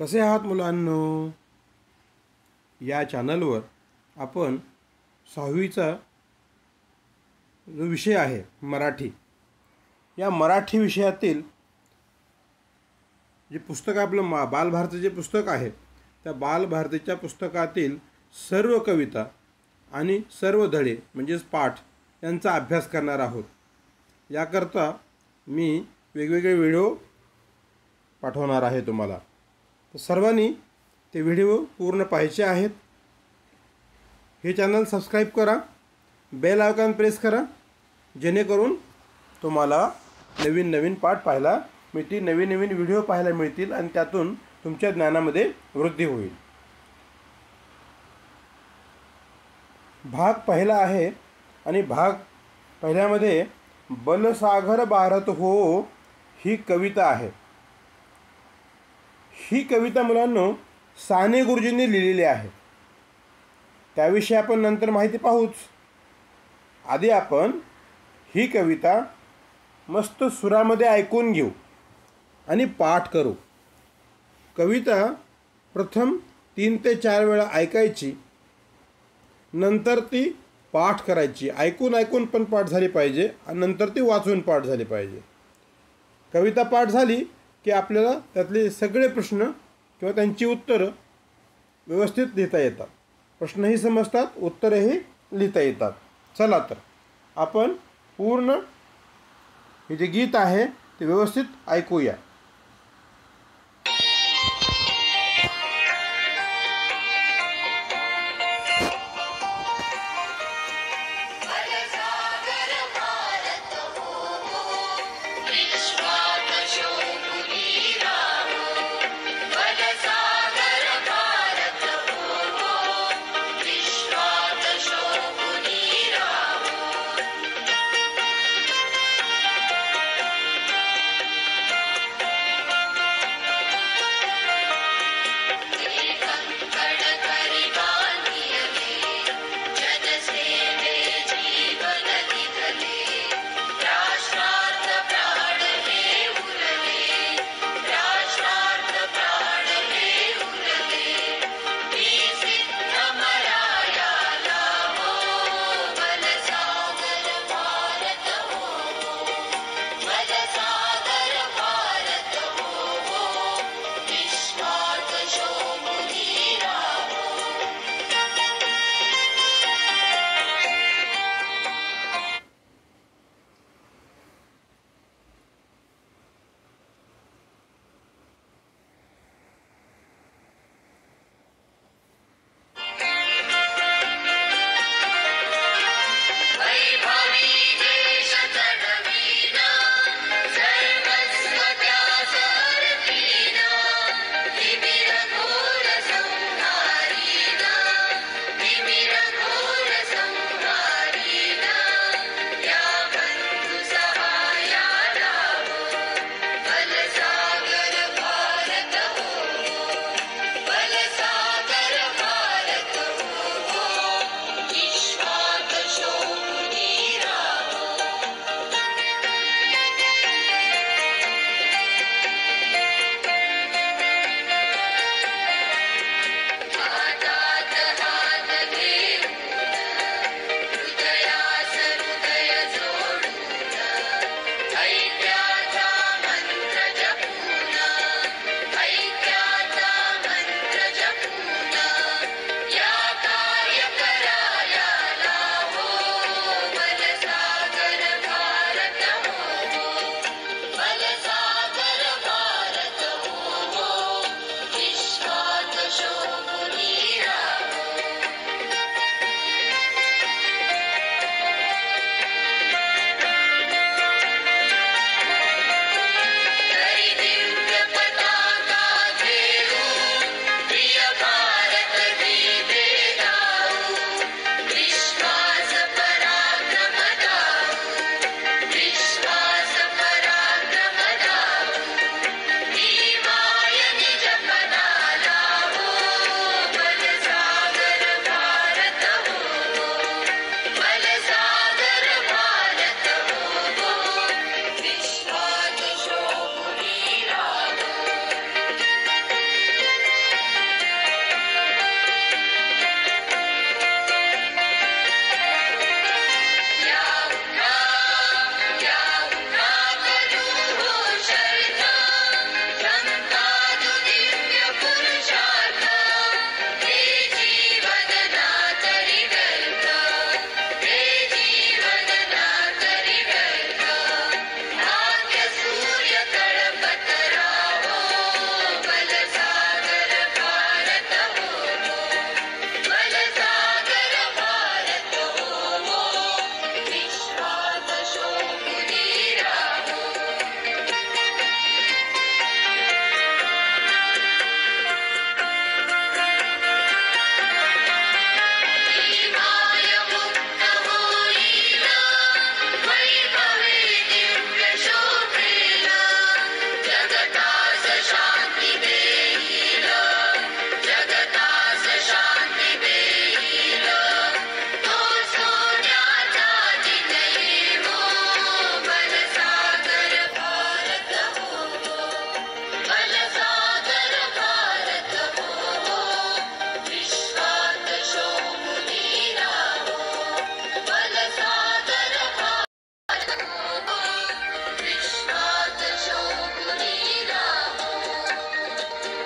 कसे आहात मुलांनो? या चॅनलवर आपण 6वीचा जो विषय आहे मराठी, या मराठी विषयातील जे पुस्तक आपलं बालभारती जे पुस्तक आहे, त्या बालभारतीच्या पुस्तकातील सर्व कविता आणि सर्व धडे म्हणजेच पाठ यांचा अभ्यास करणार आहोत। याकरता मी वेगवेगळे व्हिडिओ पाठवणार आहे तुम्हाला, तर सर्वांनी ते व्हिडिओ पूर्ण पाहायचे आहेत। हे चॅनल सबस्क्राईब करा, बेल आयकॉन प्रेस करा, जेणेकरून तुम्हाला नवीन नवीन पाठ पाहायला मिळतील, नवीन नवीन व्हिडिओ पाहायला मिळतील आणि त्यातून तुमच्या ज्ञानामध्ये वृद्धी होईल। भाग पहिला आहे आणि भाग पहिल्यामध्ये बलसागर भारत हो ही कविता आहे। ही कविता मुलांनो साने गुरुजींनी लिहिलेली आहे। त्याविषयी आपण नंतर माहिती पाहूच। आधी आपण ही कविता मस्त सुरामध्ये ऐकून घेऊ आणि पाठ करू। कविता प्रथम 3 ते 4 वेळा ऐकायची, नंतर ती पाठ करायची। ऐकून पण पाठ झाली पाहिजे आणि नंतर ती वाचून पाठ झाली पाहिजे। कविता पाठ झाली की आपल्याला त्यातले सगळे प्रश्न किंवा त्यांची उत्तरं व्यवस्थित लिहिता येतात। प्रश्नही समजतात, उत्तरही लिहिता येतात। चला तर आपण पूर्ण हे जे गीत आहे ते व्यवस्थित ऐकूया।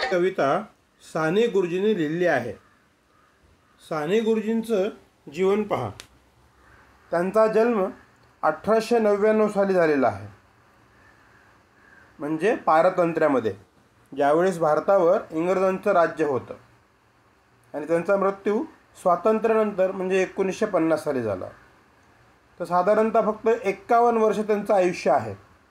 कविता साने गुरुजींनी लिहिली आहे. साने गुरुजींचं जीवन पहा. त्यांचा जन्म 1899 साली झालेला आहे, म्हणजे पारतंत्र्यामध्ये, ज्यावेळेस भारतावर इंग्रजांचं राज्य होतं. आणि त्यांचा मृत्यू स्वातंत्र्यानंतर म्हणजे 1950 साली झाला. तर साधारणतः फक्त 51 वर्ष त्यांचं आयुष्य आहे.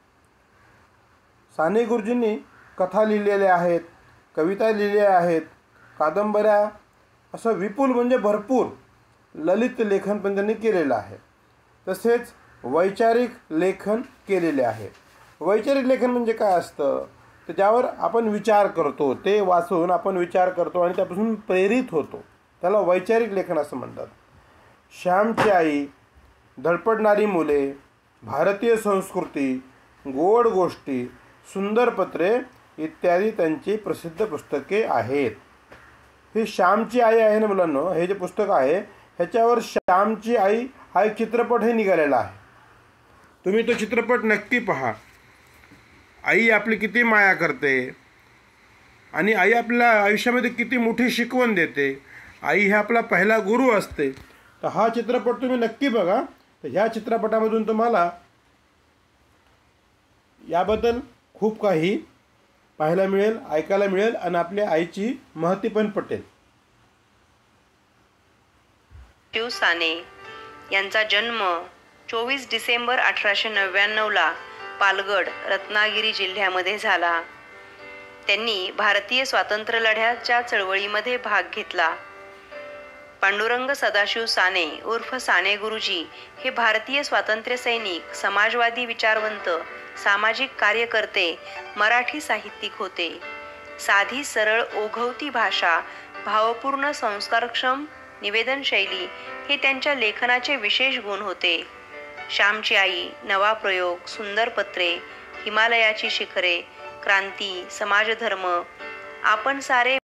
साने गुरुजींनी कथा लिहिलेल्या आहेत, कविता लिहिलेल्या आहेत, कादंबऱ्या, असं विपुल म्हणजे भरपूर ललित लेखन पण त्यांनी केलेलं आहे. तसेच वैचारिक लेखन केलेले आहे. वैचारिक लेखन म्हणजे काय असतं, तर ज्यावर आपण विचार करतो, ते वाचून आपण विचार करतो आणि त्यापासून प्रेरित होतो, त्याला वैचारिक लेखन असं म्हणतात. श्यामची आई, धडपडणारी मुले, भारतीय संस्कृती, गोड गोष्टी, सुंदर पत्रे इत्यादी त्यांची प्रसिद्ध पुस्तके आहेत. ही श्यामची आई आहे ना मुलांनो, हे जे पुस्तक आहे ह्याच्यावर श्यामची आई हा एक चित्रपटही निघालेला आहे. तुम्ही तो चित्रपट नक्की पहा. आई आपली किती माया करते आणि आई आपल्या आयुष्यामध्ये किती मोठी शिकवण देते. आई हे आपला पहिला गुरु असते. तर हा चित्रपट तुम्ही नक्की बघा. तर ह्या चित्रपटामधून तुम्हाला याबद्दल खूप काही पाहायला मिळेल, ऐकायला मिळेल आणि आपल्या आईची महती पण पटेल. शिव साने यांचा जन्म 24 डिसेंबर 1899ला पालगड, रत्नागिरी जिल्ह्यामध्ये झाला. त्यांनी भारतीय स्वातंत्र्य लढ्याच्या चळवळीमध्ये भाग घेतला. पांडुरंग सदाशिव साने उर्फ साने गुरुजी हे भारतीय स्वातंत्र्य सैनिक, समाजवादी विचारवंत, सामाजिक कार्यकर्ते, मराठी साहित्यिक होते. साधी सरळ ओघवती भाषा, भावपूर्ण संस्कारक्षम निवेदन शैली हे त्यांच्या लेखनाचे विशेष गुण होते. श्यामची आई, नवा प्रयोग, सुंदर पत्रे, हिमालयाची शिखरे, क्रांती, समाजधर्म, आपण सारे